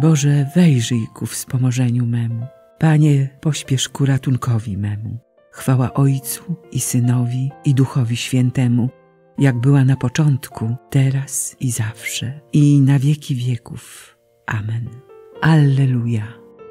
Boże, wejrzyj ku wspomożeniu memu. Panie, pośpiesz ku ratunkowi memu. Chwała Ojcu i Synowi i Duchowi Świętemu, jak była na początku, teraz i zawsze, i na wieki wieków. Amen. Alleluja.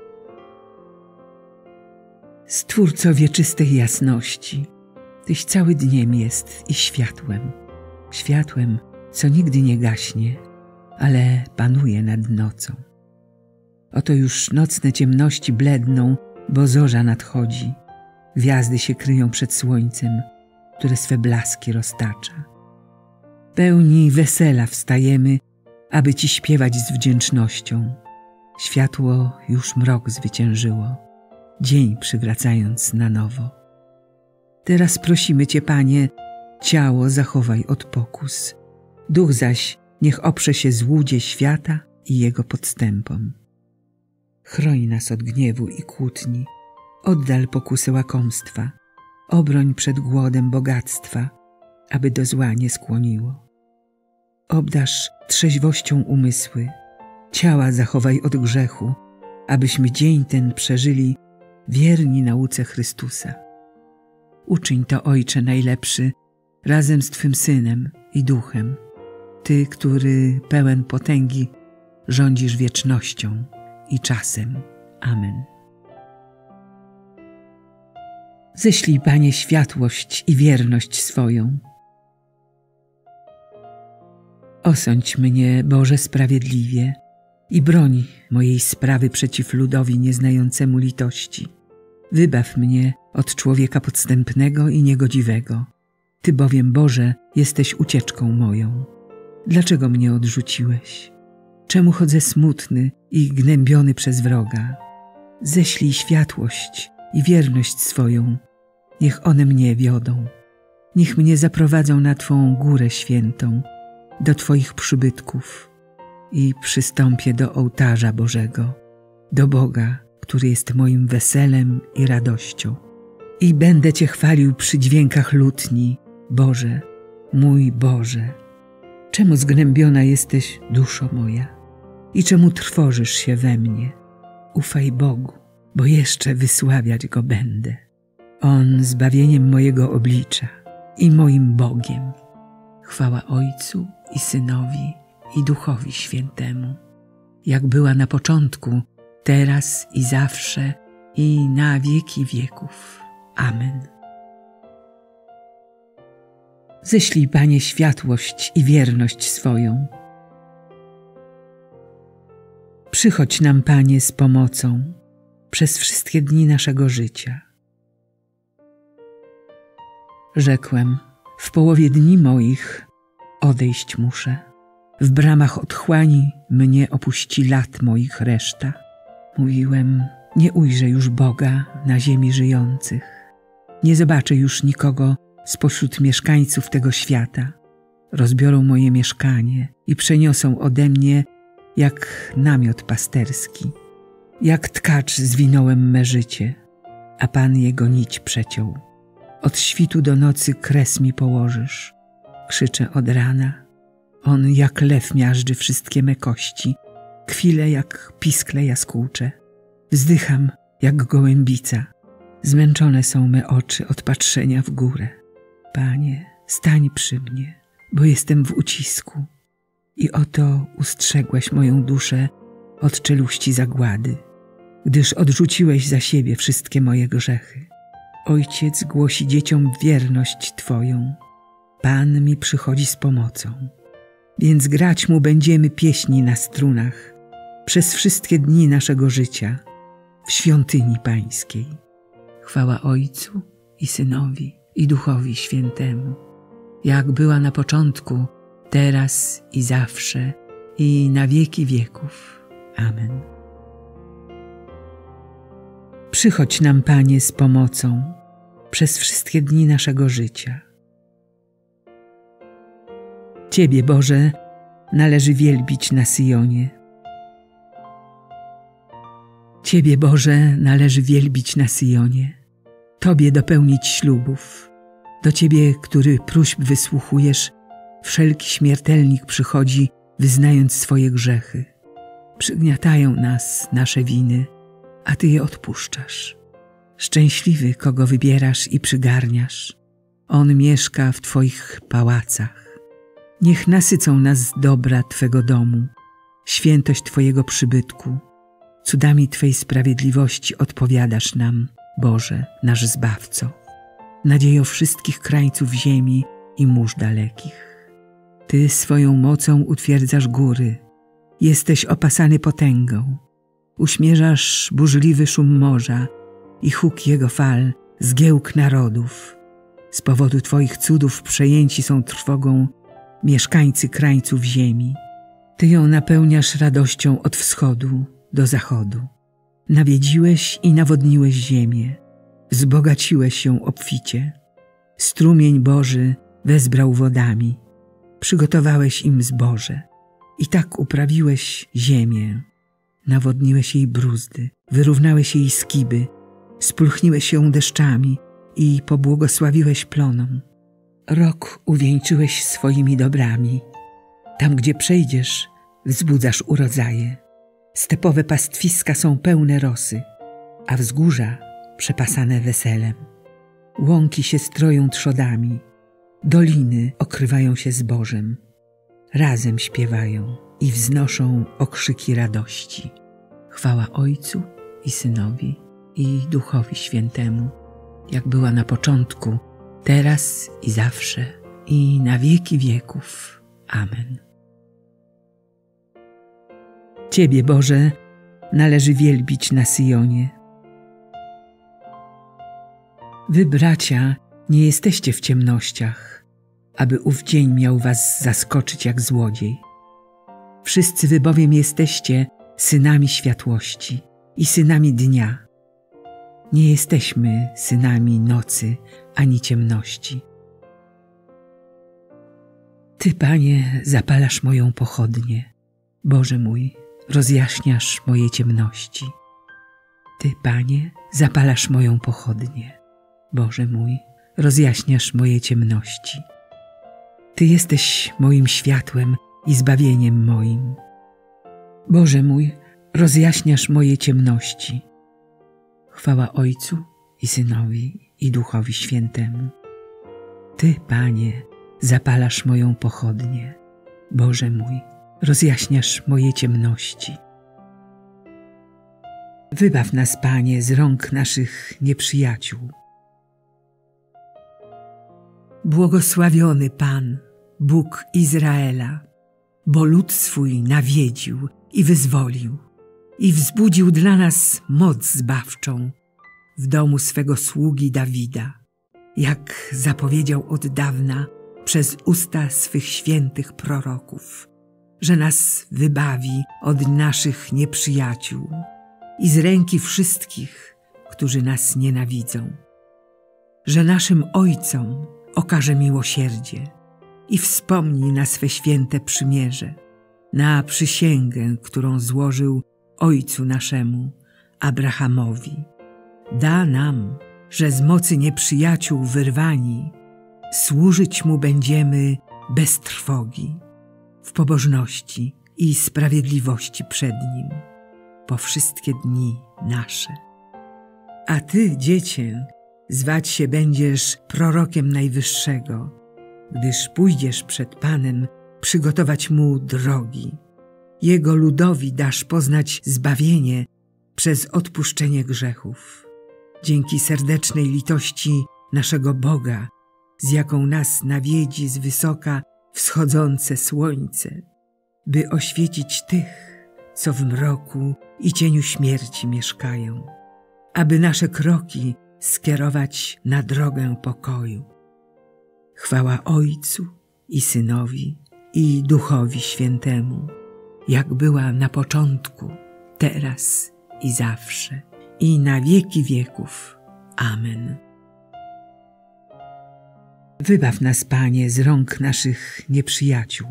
Stwórco wieczystej jasności, Tyś cały dniem jest i światłem. Światłem, co nigdy nie gaśnie, ale panuje nad nocą. Oto już nocne ciemności bledną, bo zorza nadchodzi. Gwiazdy się kryją przed słońcem, które swe blaski roztacza. Pełni wesela wstajemy, aby Ci śpiewać z wdzięcznością. Światło już mrok zwyciężyło, dzień przywracając na nowo. Teraz prosimy Cię, Panie, ciało zachowaj od pokus, duch zaś niech oprze się złudzie świata i jego podstępom. Chroń nas od gniewu i kłótni, oddal pokusy łakomstwa, obroń przed głodem bogactwa, aby do zła nie skłoniło. Obdarz trzeźwością umysły, ciała zachowaj od grzechu, abyśmy dzień ten przeżyli wierni nauce Chrystusa. Uczyń to, Ojcze najlepszy, razem z Twym Synem i Duchem, Ty, który pełen potęgi rządzisz wiecznością i czasem. Amen. Ześlij, Panie, światłość i wierność swoją. Osądź mnie, Boże, sprawiedliwie i broń mojej sprawy przeciw ludowi nieznającemu litości. Wybaw mnie od człowieka podstępnego i niegodziwego. Ty bowiem, Boże, jesteś ucieczką moją. Dlaczego mnie odrzuciłeś? Czemu chodzę smutny i gnębiony przez wroga? Ześlij światłość i wierność swoją, niech one mnie wiodą. Niech mnie zaprowadzą na Twą górę świętą, do Twoich przybytków i przystąpię do ołtarza Bożego, do Boga, który jest moim weselem i radością. I będę Cię chwalił przy dźwiękach lutni, Boże, mój Boże. Czemu zgnębiona jesteś, duszo moja? I czemu trwożysz się we mnie? Ufaj Bogu, bo jeszcze wysławiać Go będę. On zbawieniem mojego oblicza i moim Bogiem. Chwała Ojcu i Synowi i Duchowi Świętemu, jak była na początku, teraz i zawsze, i na wieki wieków. Amen. Ześlij, Panie, światłość i wierność swoją. Przychodź nam, Panie, z pomocą przez wszystkie dni naszego życia. Rzekłem, w połowie dni moich odejść muszę. W bramach otchłani mnie opuści lat moich reszta. Mówiłem, nie ujrzę już Boga na ziemi żyjących. Nie zobaczę już nikogo spośród mieszkańców tego świata. Rozbiorą moje mieszkanie i przeniosą ode mnie jak namiot pasterski. Jak tkacz zwinąłem me życie, a Pan jego nić przeciął. Od świtu do nocy kres mi położysz. Krzyczę od rana. On jak lew miażdży wszystkie me kości. Kwilę jak piskle jaskółcze. Wzdycham jak gołębica. Zmęczone są me oczy od patrzenia w górę. Panie, stań przy mnie, bo jestem w ucisku. I oto ustrzegłeś moją duszę od czeluści zagłady, gdyż odrzuciłeś za siebie wszystkie moje grzechy. Ojciec głosi dzieciom wierność Twoją. Pan mi przychodzi z pomocą. Więc grać Mu będziemy pieśni na strunach przez wszystkie dni naszego życia w świątyni Pańskiej. Chwała Ojcu i Synowi i Duchowi Świętemu, jak była na początku, teraz i zawsze, i na wieki wieków. Amen. Przychodź nam, Panie, z pomocą przez wszystkie dni naszego życia. Ciebie, Boże, należy wielbić na Syjonie. Ciebie, Boże, należy wielbić na Syjonie, Tobie dopełnić ślubów. Do Ciebie, który próśb wysłuchujesz, wszelki śmiertelnik przychodzi, wyznając swoje grzechy. Przygniatają nas nasze winy, a Ty je odpuszczasz. Szczęśliwy, kogo wybierasz i przygarniasz. On mieszka w Twoich pałacach. Niech nasycą nas dobra Twego domu, świętość Twojego przybytku. Cudami Twej sprawiedliwości odpowiadasz nam, Boże, nasz Zbawco. Nadziejo wszystkich krańców ziemi i mórz dalekich. Ty swoją mocą utwierdzasz góry. Jesteś opasany potęgą. Uśmierzasz burzliwy szum morza i huk jego fal, zgiełk narodów. Z powodu Twoich cudów przejęci są trwogą mieszkańcy krańców ziemi. Ty ją napełniasz radością od wschodu do zachodu. Nawiedziłeś i nawodniłeś ziemię. Wzbogaciłeś ją obficie. Strumień Boży wezbrał wodami. Przygotowałeś im zboże. I tak uprawiłeś ziemię. Nawodniłeś jej bruzdy, wyrównałeś jej skiby, spulchniłeś ją deszczami i pobłogosławiłeś plonom. Rok uwieńczyłeś swoimi dobrami. Tam, gdzie przejdziesz, wzbudzasz urodzaje. Stepowe pastwiska są pełne rosy, a wzgórza przepasane weselem. Łąki się stroją trzodami, doliny okrywają się zbożem. Razem śpiewają i wznoszą okrzyki radości. Chwała Ojcu i Synowi i Duchowi Świętemu, jak była na początku, teraz i zawsze, i na wieki wieków. Amen. Ciebie, Boże, należy wielbić na Syjonie. Wy, bracia, nie jesteście w ciemnościach, aby ów dzień miał was zaskoczyć jak złodziej. Wszyscy wy bowiem jesteście synami światłości i synami dnia. Nie jesteśmy synami nocy ani ciemności. Ty, Panie, zapalasz moją pochodnię. Boże mój, rozjaśniasz moje ciemności. Ty, Panie, zapalasz moją pochodnię. Boże mój, rozjaśniasz moje ciemności. Ty jesteś moim światłem i zbawieniem moim. Boże mój, rozjaśniasz moje ciemności. Chwała Ojcu i Synowi i Duchowi Świętemu. Ty, Panie, zapalasz moją pochodnię. Boże mój, rozjaśniasz moje ciemności. Wybaw nas, Panie, z rąk naszych nieprzyjaciół. Błogosławiony Pan, Bóg Izraela, bo lud swój nawiedził i wyzwolił i wzbudził dla nas moc zbawczą w domu swego sługi Dawida, jak zapowiedział od dawna przez usta swych świętych proroków, że nas wybawi od naszych nieprzyjaciół i z ręki wszystkich, którzy nas nienawidzą, że naszym ojcom okaże miłosierdzie i wspomni na swe święte przymierze, na przysięgę, którą złożył ojcu naszemu, Abrahamowi. Da nam, że z mocy nieprzyjaciół wyrwani, służyć mu będziemy bez trwogi, w pobożności i sprawiedliwości przed nim, po wszystkie dni nasze. A ty, dziecię, zwać się będziesz prorokiem Najwyższego, gdyż pójdziesz przed Panem przygotować Mu drogi. Jego ludowi dasz poznać zbawienie przez odpuszczenie grzechów. Dzięki serdecznej litości naszego Boga, z jaką nas nawiedzi z wysoka wschodzące słońce, by oświecić tych, co w mroku i cieniu śmierci mieszkają, aby nasze kroki skierować na drogę pokoju. Chwała Ojcu i Synowi i Duchowi Świętemu, jak była na początku, teraz i zawsze, i na wieki wieków. Amen. Wybaw nas, Panie, z rąk naszych nieprzyjaciół.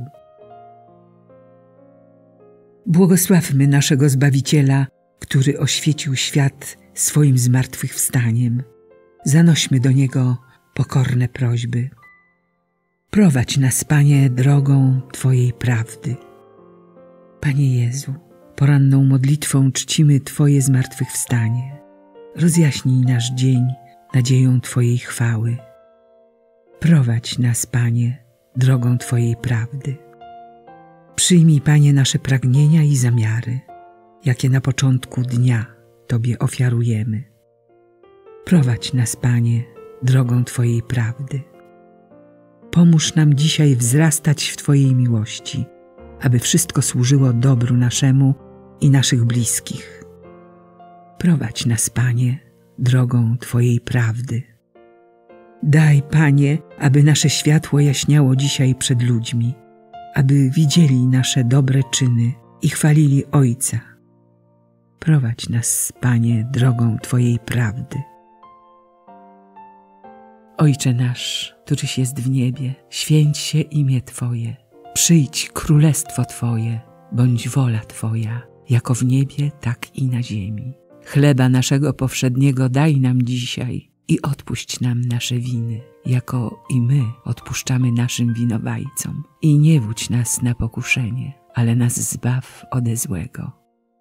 Błogosławmy naszego Zbawiciela, który oświecił świat swoim zmartwychwstaniem. Zanośmy do Niego pokorne prośby. Prowadź nas, Panie, drogą Twojej prawdy. Panie Jezu, Poranną modlitwą czcimy Twoje zmartwychwstanie. Rozjaśnij nasz dzień nadzieją Twojej chwały. Prowadź nas, Panie, drogą Twojej prawdy. Przyjmij, Panie, nasze pragnienia i zamiary, jakie na początku dnia Tobie ofiarujemy. Prowadź nas, Panie, drogą Twojej prawdy. Pomóż nam dzisiaj wzrastać w Twojej miłości, aby wszystko służyło dobru naszemu i naszych bliskich. Prowadź nas, Panie, drogą Twojej prawdy. Daj, Panie, aby nasze światło jaśniało dzisiaj przed ludźmi, aby widzieli nasze dobre czyny i chwalili Ojca. Prowadź nas, Panie, drogą Twojej prawdy. Ojcze nasz, któryś jest w niebie, święć się imię Twoje. Przyjdź królestwo Twoje, bądź wola Twoja, jako w niebie, tak i na ziemi. Chleba naszego powszedniego daj nam dzisiaj i odpuść nam nasze winy, jako i my odpuszczamy naszym winowajcom. I nie wódź nas na pokuszenie, ale nas zbaw ode złego.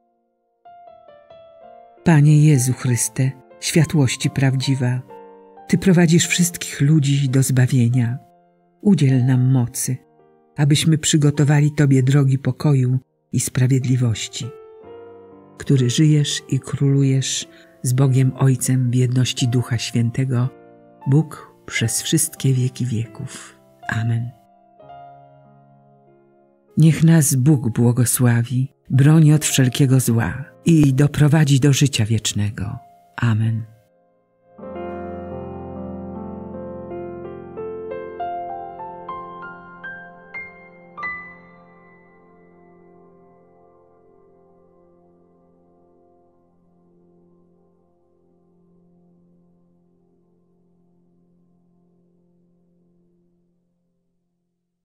Panie Jezu Chryste, światłości prawdziwa, Ty prowadzisz wszystkich ludzi do zbawienia. Udziel nam mocy, abyśmy przygotowali Tobie drogi pokoju i sprawiedliwości, który żyjesz i królujesz z Bogiem Ojcem w jedności Ducha Świętego, Bóg przez wszystkie wieki wieków. Amen. Niech nas Bóg błogosławi, broni od wszelkiego zła i doprowadzi do życia wiecznego. Amen.